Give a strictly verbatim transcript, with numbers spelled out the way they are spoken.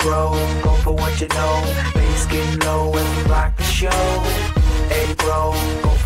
bro, go for what you know. Bass getting low and we rock the show. Hey bro, go